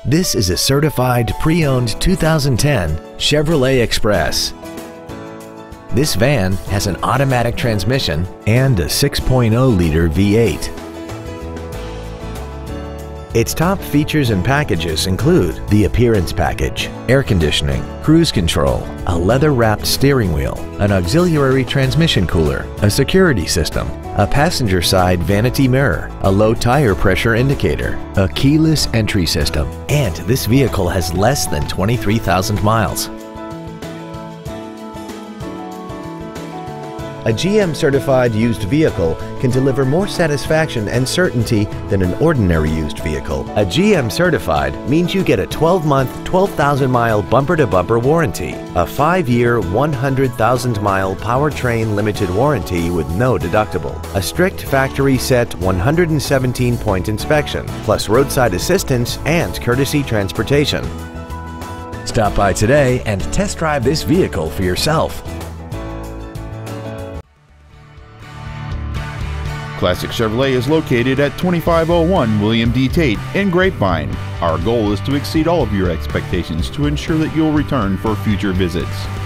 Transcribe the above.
This is a certified pre-owned 2010 Chevrolet Express. This van has an automatic transmission and a 6.0-liter V8. Its top features and packages include the appearance package, air conditioning, cruise control, a leather-wrapped steering wheel, an auxiliary transmission cooler, a security system, a passenger side vanity mirror, a low tire pressure indicator, a keyless entry system, and this vehicle has less than 23,000 miles. A GM-certified used vehicle can deliver more satisfaction and certainty than an ordinary used vehicle. A GM-certified means you get a 12-month, 12,000-mile bumper-to-bumper warranty, a 5-year, 100,000-mile powertrain limited warranty with no deductible, a strict factory-set 117-point inspection, plus roadside assistance and courtesy transportation. Stop by today and test drive this vehicle for yourself. Classic Chevrolet is located at 2501 William D. Tate in Grapevine. Our goal is to exceed all of your expectations to ensure that you'll return for future visits.